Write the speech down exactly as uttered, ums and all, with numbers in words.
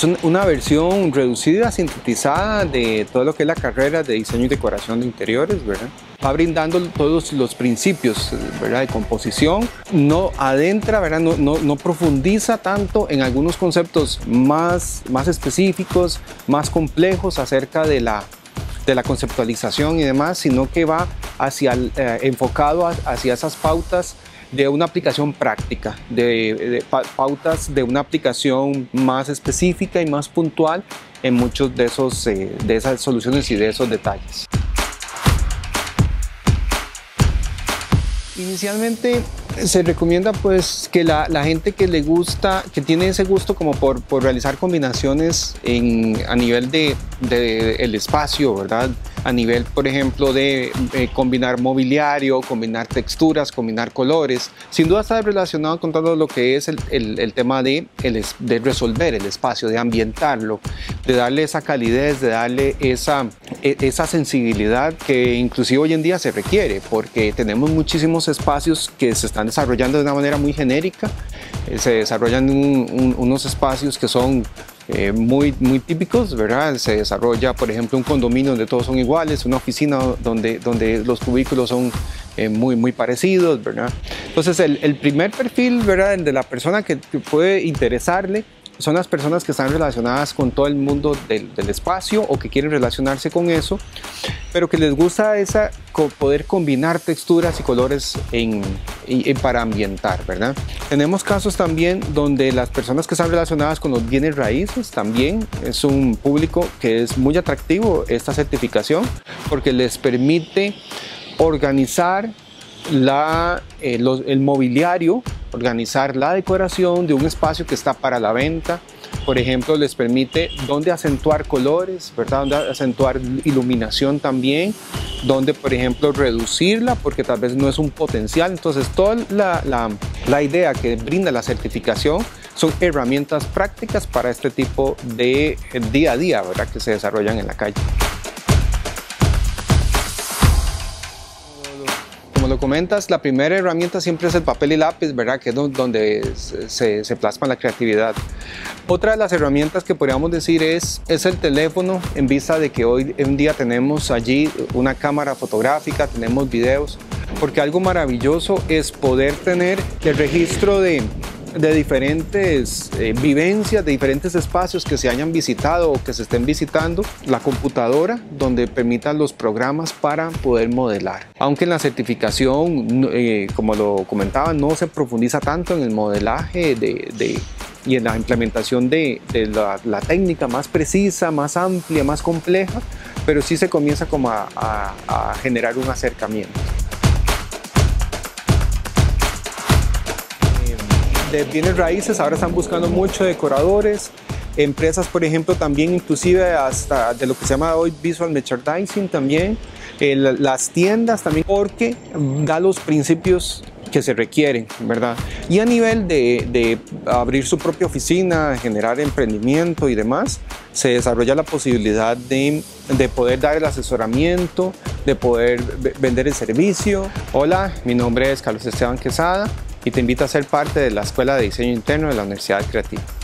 Es un, una versión reducida, sintetizada de todo lo que es la carrera de diseño y decoración de interiores, ¿verdad? Va brindando todos los principios, ¿verdad?, de composición, no adentra, ¿verdad?, no, no, no profundiza tanto en algunos conceptos más, más específicos, más complejos acerca de la, de la conceptualización y demás, sino que va hacia el, eh, enfocado a, hacia esas pautas de una aplicación práctica, de, de pautas de una aplicación más específica y más puntual en muchos de, esos, eh, de esas soluciones y de esos detalles. Inicialmente se recomienda pues que la, la gente que le gusta, que tiene ese gusto como por, por realizar combinaciones en, a nivel de, de el espacio, ¿verdad? A nivel, por ejemplo, de eh, combinar mobiliario, combinar texturas, combinar colores. Sin duda está relacionado con todo lo que es el, el, el tema de, el, de resolver el espacio, de ambientarlo, de darle esa calidez, de darle esa, esa sensibilidad que inclusive hoy en día se requiere, porque tenemos muchísimos espacios que se están desarrollando de una manera muy genérica. Eh, se desarrollan un, un, unos espacios que son Eh, muy, muy típicos, ¿verdad? Se desarrolla, por ejemplo, un condominio donde todos son iguales, una oficina donde, donde los cubículos son eh, muy, muy parecidos, ¿verdad? Entonces, el, el primer perfil, ¿verdad?, el de la persona que, que puede interesarle son las personas que están relacionadas con todo el mundo del, del espacio o que quieren relacionarse con eso, pero que les gusta esa, poder combinar texturas y colores en, en, para ambientar, ¿verdad? Tenemos casos también donde las personas que están relacionadas con los bienes raíces también es un público que es muy atractivo esta certificación porque les permite organizar la, eh, los, el mobiliario, organizar la decoración de un espacio que está para la venta. Por ejemplo, les permite dónde acentuar colores, ¿verdad?, dónde acentuar iluminación también, dónde, por ejemplo, reducirla porque tal vez no es un potencial. Entonces, toda la, la, la idea que brinda la certificación son herramientas prácticas para este tipo de día a día, ¿verdad?, que se desarrollan en la calle. Como lo comentas, la primera herramienta siempre es el papel y lápiz, ¿verdad?, que es donde se, se plasma la creatividad. Otra de las herramientas que podríamos decir es, es el teléfono, en vista de que hoy en día tenemos allí una cámara fotográfica, tenemos videos, porque algo maravilloso es poder tener el registro de, de diferentes eh, vivencias, de diferentes espacios que se hayan visitado o que se estén visitando, la computadora donde permitan los programas para poder modelar. Aunque en la certificación, eh, como lo comentaba, no se profundiza tanto en el modelaje de, de, y en la implementación de, de la, la técnica más precisa, más amplia, más compleja, pero sí se comienza como a, a, a generar un acercamiento. De bienes raíces ahora están buscando mucho decoradores, empresas, por ejemplo, también inclusive hasta de lo que se llama hoy visual merchandising también, eh, las tiendas también, porque da los principios que se requieren, ¿verdad? Y a nivel de, de abrir su propia oficina, generar emprendimiento y demás, se desarrolla la posibilidad de, de poder dar el asesoramiento, de poder vender el servicio. Hola, mi nombre es Carlos Esteban Quesada y te invito a ser parte de la Escuela de Diseño Interno de la Universidad Creativa.